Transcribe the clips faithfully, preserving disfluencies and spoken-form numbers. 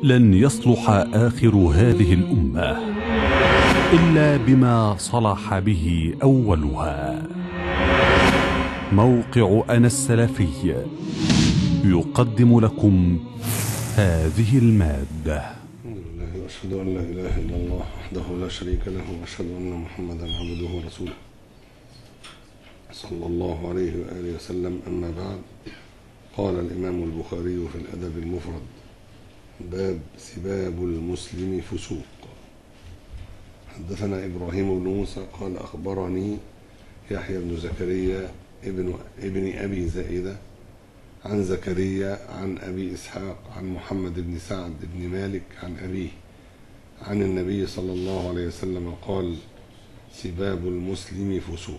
لن يصلح آخر هذه الأمة إلا بما صلح به أولها. موقع أنا السلفي يقدم لكم هذه المادة. الحمد لله وأشهد أن لا إله إلا الله وحده لا شريك له، وأشهد أن محمدا عبده ورسوله صلى الله عليه وآله وسلم. أما بعد، قال الإمام البخاري في الأدب المفرد: باب سباب المسلم فسوق. حدثنا إبراهيم بن موسى قال أخبرني يحيى بن زكريا ابن, ابن أبي زائدة عن زكريا عن أبي إسحاق عن محمد بن سعد بن مالك عن أبيه عن النبي صلى الله عليه وسلم قال: سباب المسلم فسوق.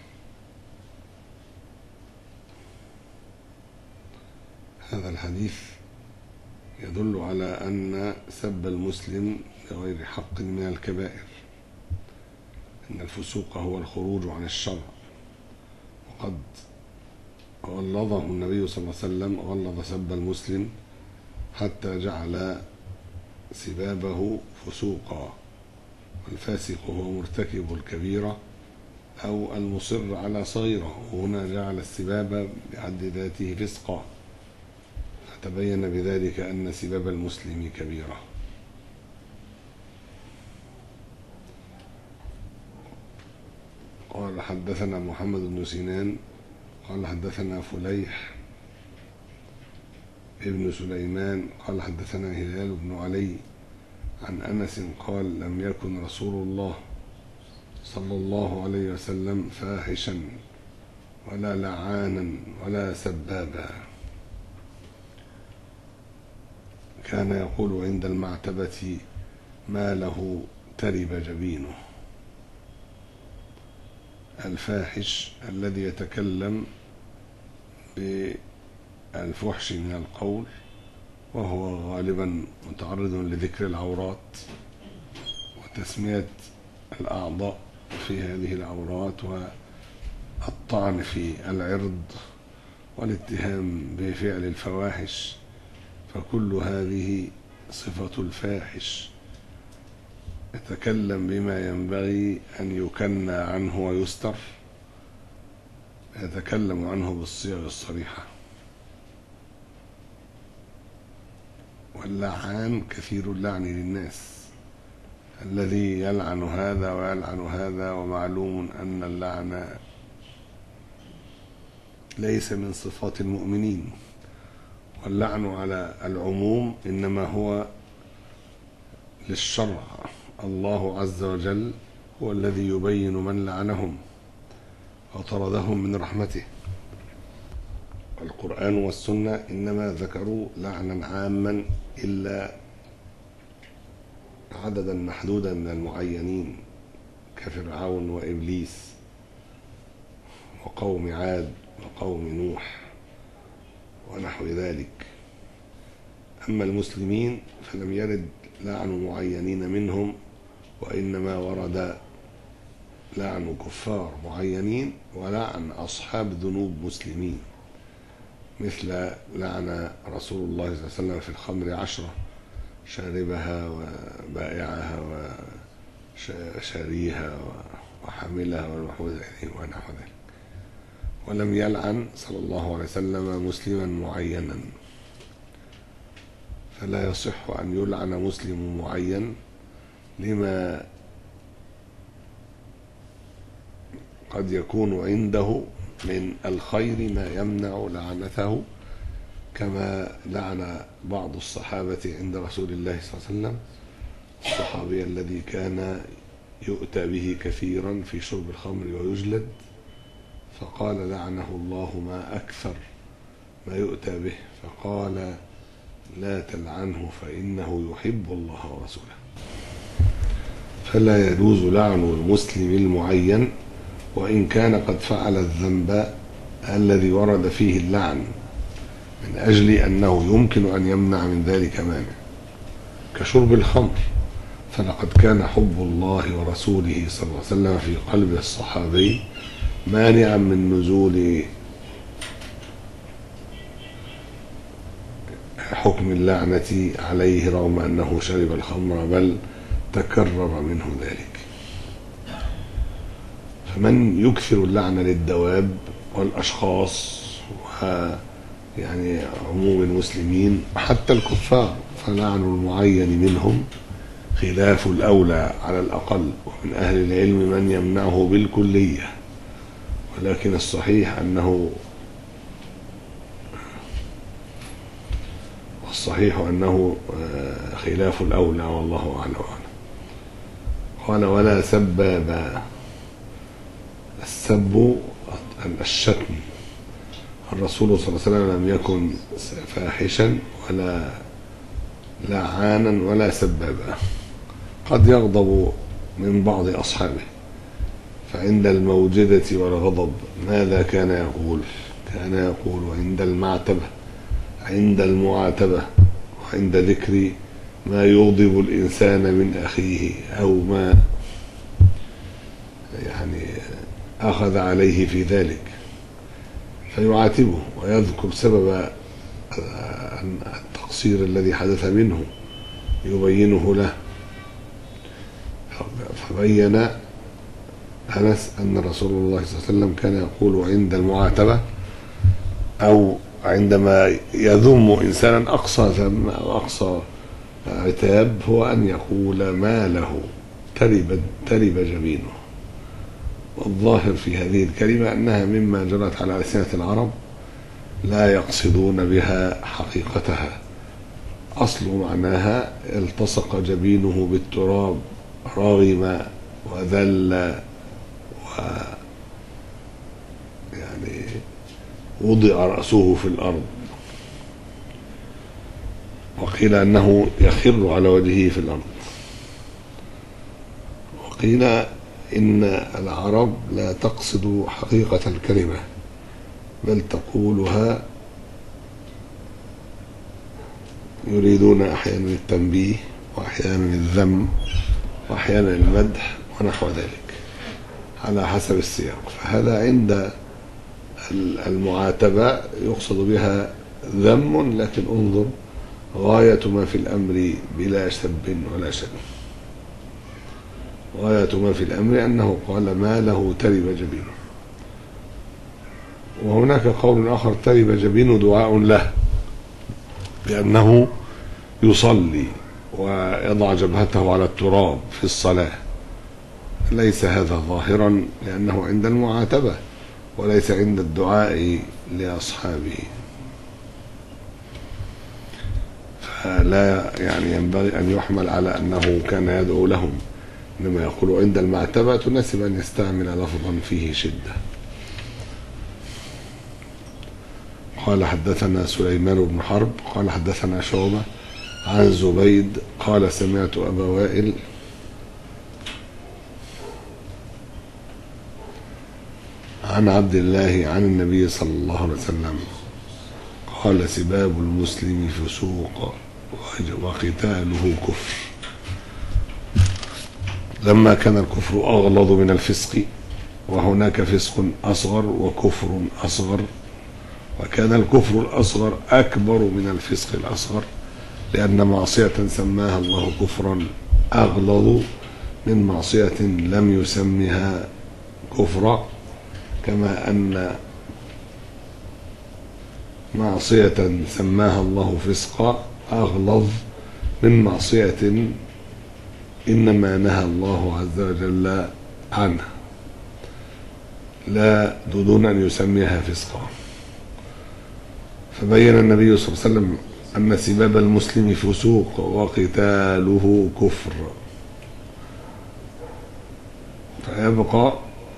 هذا الحديث يدل على أن سب المسلم بغير حق من الكبائر، إن الفسوق هو الخروج عن الشرع، وقد غلظه النبي صلى الله عليه وسلم، غلظ سب المسلم حتى جعل سبابه فسوقا، والفاسق هو مرتكب الكبيرة أو المصر على صغيرة، وهنا جعل السباب بحد ذاته فسقا، فتبين بذلك أن سباب المسلم كبيرة. قال حدثنا محمد بن سنان قال حدثنا فليح ابن سليمان قال حدثنا هلال بن علي عن أنس قال: لم يكن رسول الله صلى الله عليه وسلم فاحشا ولا لعانا ولا سبابا، كان يقول عند المعتبة: ما له ترب جبينه. الفاحش الذي يتكلم بالفحش من القول، وهو غالبا متعرض لذكر العورات وتسمية الأعضاء في هذه العورات والطعن في العرض والاتهام بفعل الفواحش، فكل هذه صفة الفاحش، يتكلم بما ينبغي أن يكنى عنه ويستر، يتكلم عنه بالصيغ الصريحة. واللعان كثير اللعن للناس، الذي يلعن هذا ويلعن هذا، ومعلوم أن اللعن ليس من صفات المؤمنين، واللعن على العموم إنما هو للشرع. الله عز وجل هو الذي يبين من لعنهم وطردهم من رحمته، القرآن والسنة إنما ذكروا لعنا عاما إلا عددا محدودا من المعينين كفرعون وإبليس وقوم عاد وقوم نوح ونحو ذلك. أما المسلمين فلم يرد لعن معينين منهم، وإنما ورد لعن كفار معينين ولعن أصحاب ذنوب مسلمين، مثل لعن رسول الله صلى الله عليه وسلم في الخمر عشرة: شاربها وبائعها وشاريها وحاملها ونحو ذلك. ولم يلعن صلى الله عليه وسلم مسلما معينا، فلا يصح أن يلعن مسلم معين لما قد يكون عنده من الخير ما يمنع لعنته، كما لعن بعض الصحابة عند رسول الله صلى الله عليه وسلم الصحابي الذي كان يؤتى به كثيرا في شرب الخمر ويجلد، فقال لعنه الله ما أكثر ما يؤتى به، فقال: لا تلعنه فإنه يحب الله ورسوله. فلا يجوز لعن المسلم المعين وإن كان قد فعل الذنب الذي ورد فيه اللعن، من أجل أنه يمكن أن يمنع من ذلك مانع، كشرب الخمر، فلقد كان حب الله ورسوله صلى الله عليه وسلم في قلب الصحابي مانعا من نزول حكم اللعنة عليه رغم أنه شرب الخمر، بل تكرر منه ذلك. فمن يكثر اللعنة للدواب والأشخاص ويعني عموم المسلمين حتى الكفار، فلعن المعين منهم خلاف الأولى على الأقل، ومن أهل العلم من يمنعه بالكلية، ولكن الصحيح أنه الصحيح أنه خلاف الأولى والله أعلم. قال ولا سبابا. السب الشتم. الرسول صلى الله عليه وسلم لم يكن فاحشا ولا لعانا ولا سبابا. قد يغضب من بعض أصحابه، فعند الموجدة والغضب ماذا كان يقول؟ كان يقول عند المعتبة، عند المعاتبة، وعند ذكر ما يغضب الإنسان من أخيه أو ما يعني أخذ عليه في ذلك، فيعاتبه ويذكر سبب التقصير الذي حدث منه يبينه له. فبين أنس أن رسول الله صلى الله عليه وسلم كان يقول عند المعاتبة أو عندما يذم إنسانا أقصى ذم أو أقصى عتاب هو أن يقول ما له ترب ترب جبينه. والظاهر في هذه الكلمة أنها مما جرت على ألسنة العرب لا يقصدون بها حقيقتها. أصل معناها التصق جبينه بالتراب، رغم وذل و يعني وضع رأسه في الأرض. وقيل أنه يخر على وجهه في الأرض. وقيل إن العرب لا تقصد حقيقة الكلمة بل تقولها يريدون أحيانا التنبيه وأحيانا الذم وأحيانا المدح ونحو ذلك على حسب السياق. فهذا عند المعاتبة يقصد بها ذم، لكن انظر غاية ما في الأمر بلا سب ولا شتم. غاية ما في الأمر أنه قال ما له ترب جبينه. وهناك قول آخر ترب جبينه دعاء له، بأنه يصلي ويضع جبهته على التراب في الصلاة. ليس هذا ظاهرا لأنه عند المعاتبة وليس عند الدعاء لأصحابه. فلا يعني ينبغي أن يحمل على أنه كان يدعو لهم، إنما يقول عند المعتبة تناسب أن يستعمل لفظا فيه شدة. قال حدثنا سليمان بن حرب قال حدثنا شعبة عن زبيد قال سمعت أبا وائل عن عبد الله عن النبي صلى الله عليه وسلم قال سباب المسلم فسوق وقتاله كفر. لما كان الكفر أغلظ من الفسق، وهناك فسق أصغر وكفر أصغر، وكان الكفر الأصغر أكبر من الفسق الأصغر، لأن معصية سماها الله كفرا أغلظ من معصية لم يسمها كفرا، كما أن معصية سماها الله فسقا أغلظ من معصية إنما نهى الله عز وجل عنها لا دون أن يسميها فسقا. فبين النبي صلى الله عليه وسلم أن سباب المسلم فسوق وقتاله كفر. فيبقى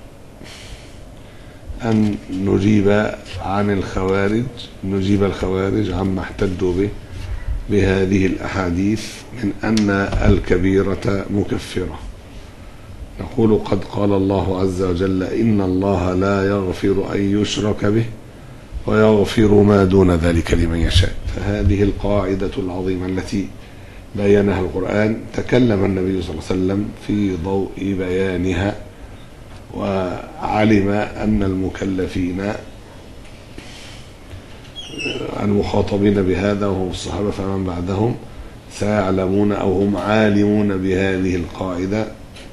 أن نجيب عن الخوارج نجيب الخوارج عما احتجوا به بهذه الأحاديث من أن الكبيرة مكفرة. نقول قد قال الله عز وجل إن الله لا يغفر أن يشرك به ويغفر ما دون ذلك لمن يشاء. فهذه القاعدة العظيمة التي بينها القرآن تكلم النبي صلى الله عليه وسلم في ضوء بيانها، وعلم أن المكلفين المخاطبين بهذا وهم الصحابة فمن بعدهم سيعلمون أو هم عالمون بهذه القاعدة،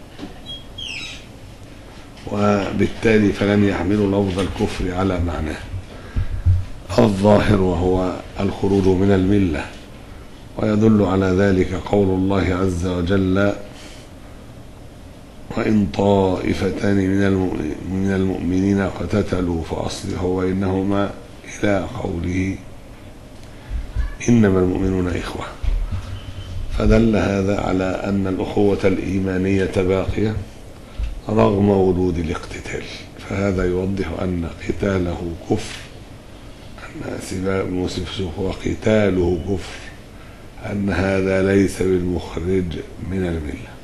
وبالتالي فلن يحملوا لفظ الكفر على معناه الظاهر وهو الخروج من الملة. ويدل على ذلك قول الله عز وجل: وإن طائفتان من المؤمنين اقتتلوا فأصلحوا بينهما إلى قوله إنما المؤمنون إخوة. فدل هذا على أن الأخوة الإيمانية باقية رغم وجود الاقتتال، فهذا يوضح أن قتاله كفر، أن سباب المسلم فسوق وقتاله كفر، أن هذا ليس بالمخرج من الملة.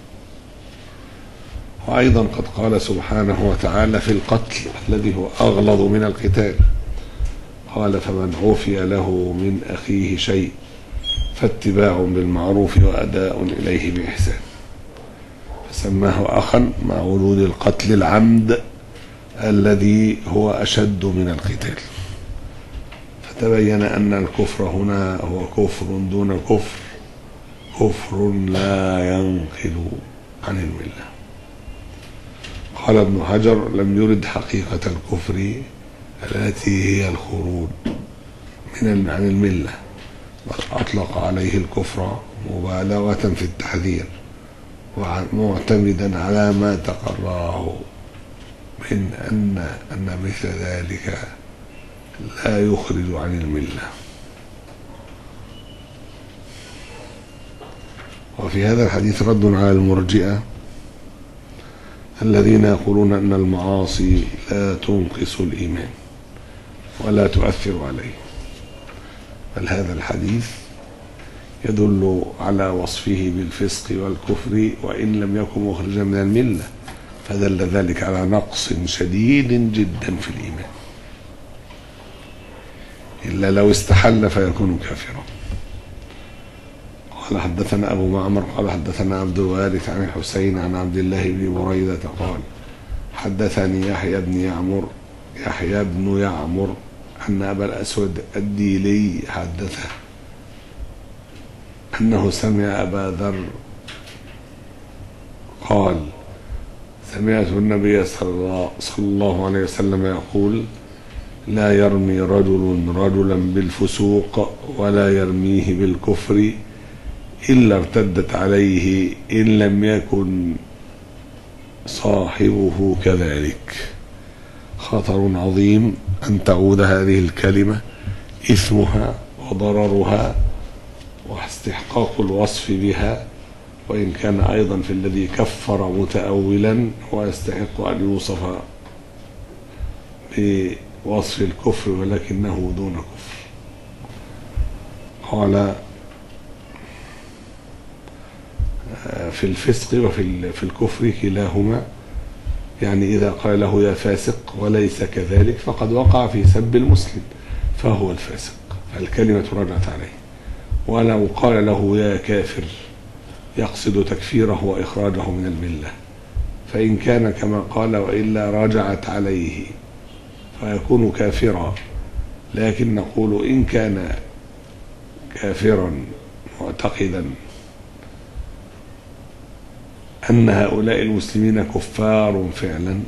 وأيضا قد قال سبحانه وتعالى في القتل الذي هو أغلظ من القتال، قال: فمن عفي له من أخيه شيء فاتباع بالمعروف وأداء إليه بإحسان، فسماه أخا مع وجود القتل العمد الذي هو أشد من القتال. فتبين أن الكفر هنا هو كفر دون كفر، كفر لا ينقل عن الملة. قال ابن حجر: لم يرد حقيقة الكفر التي هي الخروج من عن الملة، بل أطلق عليه الكفر مبالغة في التحذير معتمدا على ما تقرره من أن أن مثل ذلك لا يخرج عن الملة. وفي هذا الحديث رد على المرجئة الذين يقولون أن المعاصي لا تنقص الإيمان ولا تؤثر عليه، بل هذا الحديث يدل على وصفه بالفسق والكفر وإن لم يكن مخرجا من الملة، فدل ذلك على نقص شديد جدا في الإيمان، إلا لو استحل فيكون كافرا. قال: حدثنا أبو معمر قال حدثنا عبد الوارث عن الحسين عن عبد الله بن بريدة قال: حدثني يحيى بن يعمر يحيى بن يعمر أن أبا الأسود الديلي حدثه أنه سمع أبا ذر قال: سمعت النبي صلى الله عليه وسلم يقول: لا يرمي رجل رجلا بالفسوق ولا يرميه بالكفر إلا ارتدت عليه إن لم يكن صاحبه كذلك. خطر عظيم أن تعود هذه الكلمة إثمها وضررها واستحقاق الوصف بها، وإن كان أيضا في الذي كفر متأولا ويستحق أن يوصف بوصف الكفر ولكنه دون كفر. قال: في الفسق وفي في الكفر كلاهما، يعني إذا قال له يا فاسق وليس كذلك فقد وقع في سب المسلم فهو الفاسق، فالكلمة رجعت عليه. ولو قال له يا كافر يقصد تكفيره وإخراجه من الملة، فإن كان كما قال وإلا رجعت عليه فيكون كافرا. لكن نقول إن كان كافرا معتقدا أن هؤلاء المسلمين كفار فعلا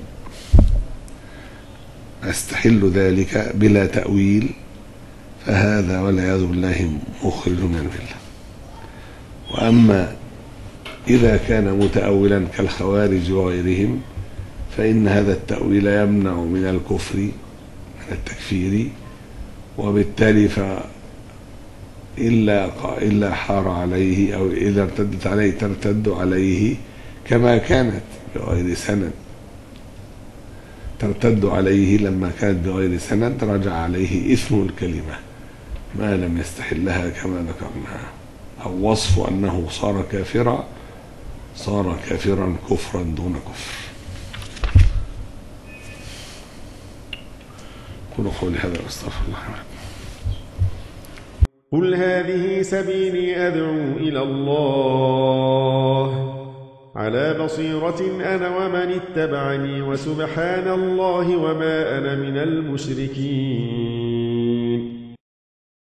يستحل ذلك بلا تأويل، فهذا والعياذ بالله مخرج من الملة. وأما إذا كان متأولا كالخوارج وغيرهم فإن هذا التأويل يمنع من الكفر من التكفير، وبالتالي فإلا إلا حار عليه أو إذا ارتدت عليه ترتد عليه كما كانت بغير سند، ترتد عليه لما كانت بغير سند رجع عليه إثم الكلمة ما لم يستحلها كما ذكرنا، أو وصف أنه صار كافرا صار كافرا كفرا دون كفر. قولوا قولي هذا واستغفر الله. قل هذه سبيلي أدعو إلى الله على بصيرة أنا ومن اتبعني وسبحان الله وما أنا من المشركين.